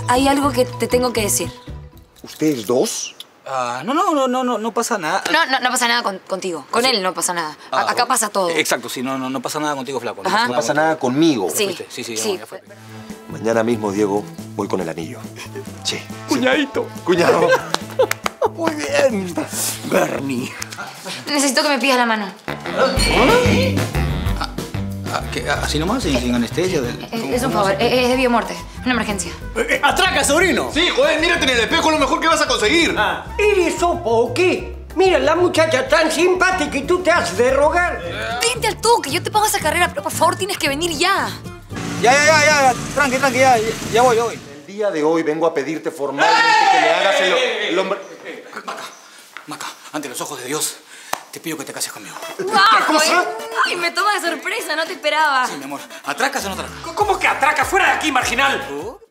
hay algo que te tengo que decir. ¿Ustedes dos? No pasa nada. No pasa nada contigo. Con él no pasa nada. Acá pasa todo. Exacto, sí, no pasa nada contigo, flaco. No pasa nada conmigo. Sí. Sí. Ya fue. Mañana mismo, Diego, voy con el anillo. Sí. Cuñadito. Cuñado. Muy bien. Bernie. Necesito que me pidas la mano. ¿Así nomás? ¿Sin anestesia? Es un favor. Es de vida o muerte. Una emergencia. ¡Atraca, sobrino! Sí, joder, mírate en el espejo, es lo mejor que vas a conseguir. ¿Eres sopo o qué? Mira, la muchacha tan simpática y tú te haces de rogar. Vente al toque, yo te pago esa carrera, pero por favor tienes que venir ya. Ya. Tranqui, ya voy. El día de hoy vengo a pedirte formalmente que me hagas el hombre... Maca, ante los ojos de Dios, te pido que te cases conmigo. ¡Wow! Ay, me toma de sorpresa, no te esperaba. Sí, mi amor. ¿Atracas o no atracas? ¿Cómo que atraca? ¡Fuera de aquí, marginal!